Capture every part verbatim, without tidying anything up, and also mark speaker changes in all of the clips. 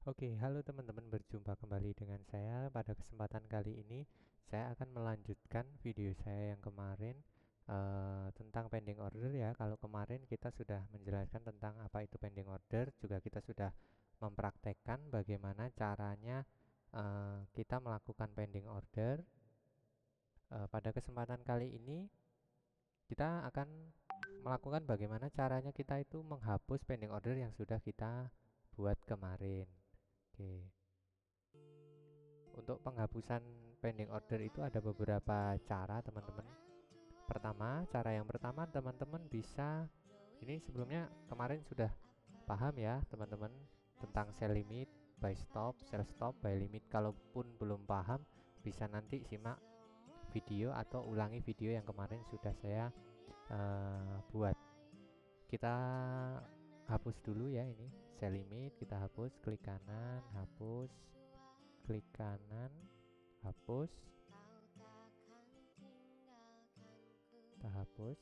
Speaker 1: Oke, halo teman-teman, berjumpa kembali dengan saya. Pada kesempatan kali ini, saya akan melanjutkan video saya yang kemarin eh, tentang pending order ya. Kalau kemarin kita sudah menjelaskan tentang apa itu pending order, juga kita sudah mempraktekkan bagaimana caranya eh, kita melakukan pending order. Eh, pada kesempatan kali ini, kita akan melakukan bagaimana caranya kita itu menghapus pending order yang sudah kita buat kemarin. Oke. Untuk penghapusan pending order itu ada beberapa cara, teman-teman. Pertama, cara yang pertama teman-teman bisa, ini sebelumnya kemarin sudah paham ya, teman-teman, tentang sell limit, buy stop, sell stop, buy limit. Kalaupun belum paham, bisa nanti simak video atau ulangi video yang kemarin sudah saya uh, buat. Kita hapus dulu ya, ini sell limit, kita hapus, klik kanan, hapus, klik kanan, hapus, kita hapus.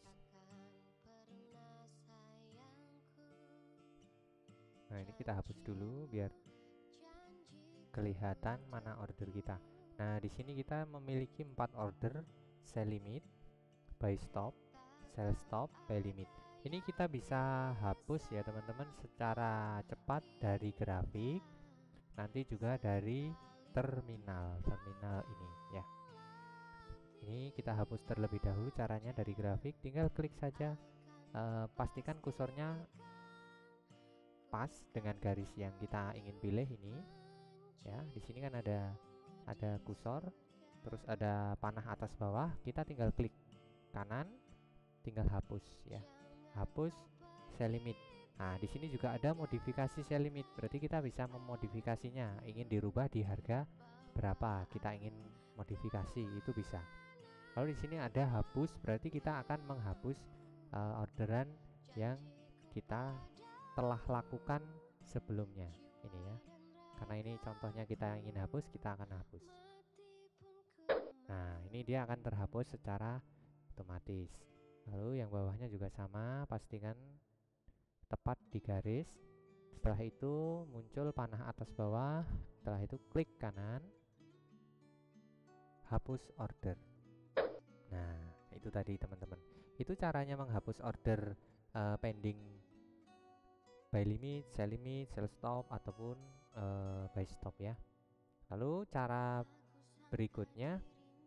Speaker 1: Nah, ini kita hapus dulu biar kelihatan mana order kita. Nah, di sini kita memiliki empat order: sell limit, buy stop, sell stop, buy limit. Ini kita bisa hapus ya teman-teman secara cepat dari grafik, nanti juga dari terminal terminal ini ya. Ini kita hapus terlebih dahulu. Caranya dari grafik, tinggal klik saja, uh, pastikan kursornya pas dengan garis yang kita ingin pilih ini ya. Di sini kan ada ada kursor, terus ada panah atas bawah, kita tinggal klik kanan, tinggal hapus ya, hapus sell limit. Nah, di sini juga ada modifikasi sell limit, berarti kita bisa memodifikasinya, ingin dirubah di harga berapa kita ingin modifikasi, itu bisa. Lalu di sini ada hapus, berarti kita akan menghapus uh, orderan yang kita telah lakukan sebelumnya ini ya. Karena ini contohnya kita ingin hapus, kita akan hapus. Nah, ini dia akan terhapus secara otomatis. Lalu yang bawahnya juga sama, pastikan tepat di garis. Setelah itu muncul panah atas bawah, setelah itu klik kanan, hapus order. Nah, itu tadi teman-teman, itu caranya menghapus order uh, pending buy limit, sell limit, sell stop, ataupun uh, buy stop ya. Lalu cara berikutnya,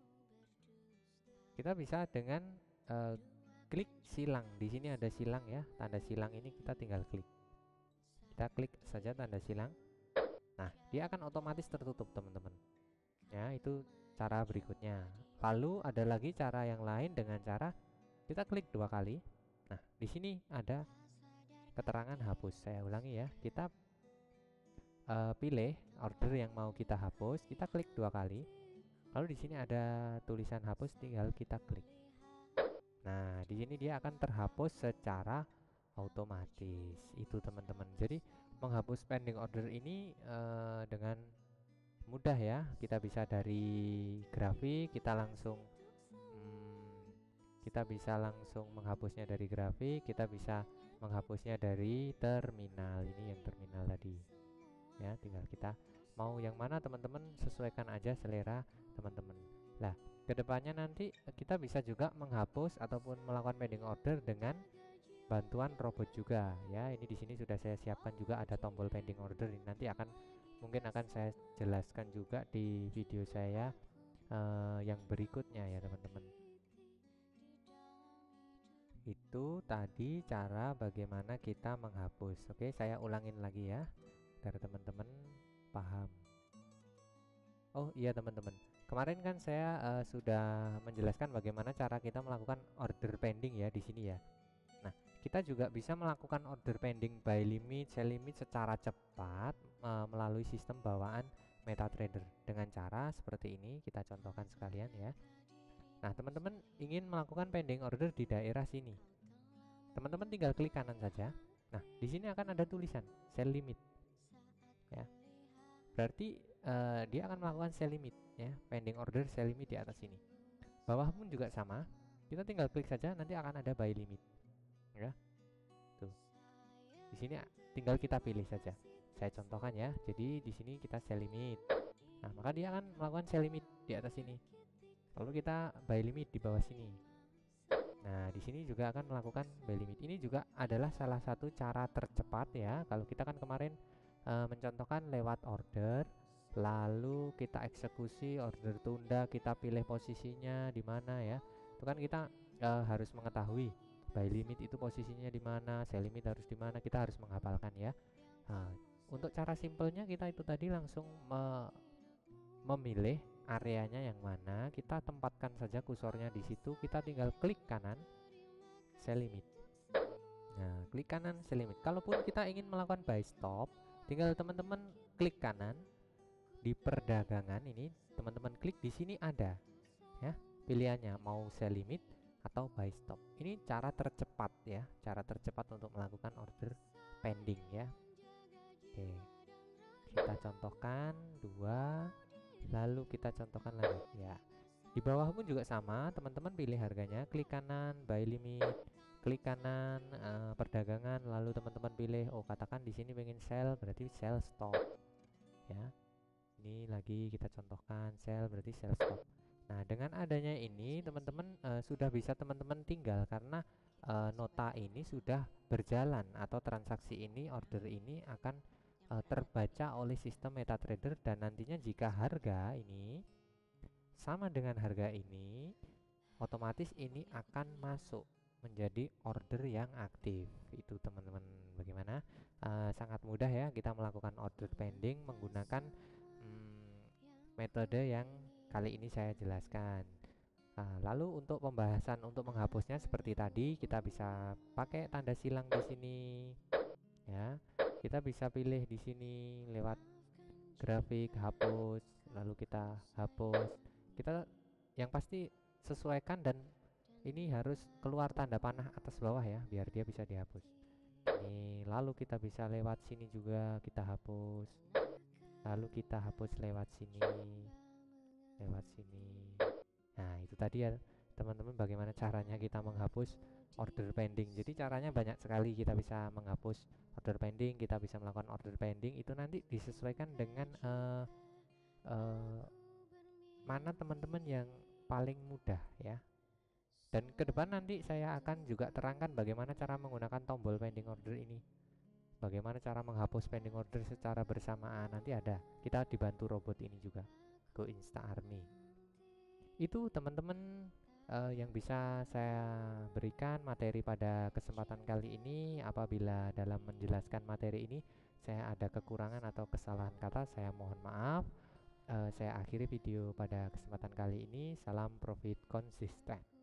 Speaker 1: kita bisa dengan uh, klik silang. Di sini ada silang ya, tanda silang ini kita tinggal klik. Kita klik saja tanda silang. Nah, dia akan otomatis tertutup teman-teman. Ya, itu cara berikutnya. Lalu ada lagi cara yang lain dengan cara kita klik dua kali. Nah, di sini ada keterangan hapus. Saya ulangi ya, kita uh, pilih order yang mau kita hapus, kita klik dua kali. Lalu di sini ada tulisan hapus, tinggal kita klik. Nah, di sini dia akan terhapus secara otomatis. Itu teman-teman. Jadi menghapus pending order ini uh, dengan mudah ya. Kita bisa dari grafik, kita langsung hmm, kita bisa langsung menghapusnya dari grafik, kita bisa menghapusnya dari terminal. Ini yang terminal tadi ya, tinggal kita mau yang mana teman-teman, sesuaikan aja selera teman-teman. Nah, kedepannya nanti kita bisa juga menghapus ataupun melakukan pending order dengan bantuan robot juga ya. Ini di sini sudah saya siapkan juga ada tombol pending order. Ini nanti akan mungkin akan saya jelaskan juga di video saya uh, yang berikutnya ya teman-teman. Itu tadi cara bagaimana kita menghapus. Oke, saya ulangin lagi ya agar teman-teman paham. Oh iya teman-teman, kemarin kan saya uh, sudah menjelaskan bagaimana cara kita melakukan order pending ya di sini ya. Nah, kita juga bisa melakukan order pending buy limit, sell limit secara cepat uh, melalui sistem bawaan MetaTrader dengan cara seperti ini. Kita contohkan sekalian ya. Nah, teman-teman ingin melakukan pending order di daerah sini, teman-teman tinggal klik kanan saja. Nah, di sini akan ada tulisan sell limit ya. Berarti uh, dia akan melakukan sell limit ya, pending order sell limit di atas sini. Bawah pun juga sama. Kita tinggal klik saja, nanti akan ada buy limit. Ya. Tuh. Di sini tinggal kita pilih saja. Saya contohkan ya. Jadi di sini kita sell limit. Nah, maka dia akan melakukan sell limit di atas sini. Lalu kita buy limit di bawah sini. Nah, di sini juga akan melakukan buy limit. Ini juga adalah salah satu cara tercepat ya. Kalau kita kan kemarin e, mencontohkan lewat order, lalu kita eksekusi order tunda, kita pilih posisinya di mana ya. Itu kan kita e, harus mengetahui buy limit itu posisinya di mana, sell limit harus di mana, kita harus menghafalkan ya. Nah, untuk cara simpelnya kita itu tadi langsung me memilih areanya yang mana, kita tempatkan saja kursornya di situ, kita tinggal klik kanan sell limit. Nah, klik kanan sell limit. Kalaupun kita ingin melakukan buy stop, tinggal teman-teman klik kanan di perdagangan ini, teman-teman klik di sini ada ya pilihannya mau sell limit atau buy stop. Ini cara tercepat ya, cara tercepat untuk melakukan order pending ya. Oke, kita contohkan dua, lalu kita contohkan lagi ya. Di bawah pun juga sama, teman-teman pilih harganya, klik kanan buy limit, klik kanan uh, perdagangan, lalu teman-teman pilih, oh katakan di sini pengen sell, berarti sell stop ya. Ini lagi kita contohkan sell, berarti sell stop. Nah, dengan adanya ini teman-teman uh, sudah bisa teman-teman tinggal, karena uh, nota ini sudah berjalan atau transaksi ini, order ini akan uh, terbaca oleh sistem MetaTrader, dan nantinya jika harga ini sama dengan harga ini, otomatis ini akan masuk menjadi order yang aktif. Itu teman-teman bagaimana? Uh, sangat mudah ya kita melakukan order pending menggunakan hmm, metode yang kali ini saya jelaskan. Nah, lalu untuk pembahasan untuk menghapusnya seperti tadi, kita bisa pakai tanda silang di sini ya. Kita bisa pilih di sini lewat grafik hapus, lalu kita hapus. Kita yang pasti sesuaikan, dan ini harus keluar tanda panah atas bawah ya biar dia bisa dihapus. Ini lalu kita bisa lewat sini juga kita hapus. Lalu kita hapus lewat sini. Lewat sini. Nah, itu tadi ya teman-teman bagaimana caranya kita menghapus order pending. Jadi caranya banyak sekali, kita bisa menghapus order pending, kita bisa melakukan order pending. Itu nanti disesuaikan dengan uh, uh, mana teman-teman yang paling mudah ya. Dan ke depan nanti saya akan juga terangkan bagaimana cara menggunakan tombol pending order ini, bagaimana cara menghapus pending order secara bersamaan. Nanti ada, kita dibantu robot ini juga, Go Insta Army. Itu teman-teman uh, yang bisa saya berikan materi pada kesempatan kali ini. Apabila dalam menjelaskan materi ini saya ada kekurangan atau kesalahan kata, saya mohon maaf. uh, Saya akhiri video pada kesempatan kali ini. Salam profit konsisten.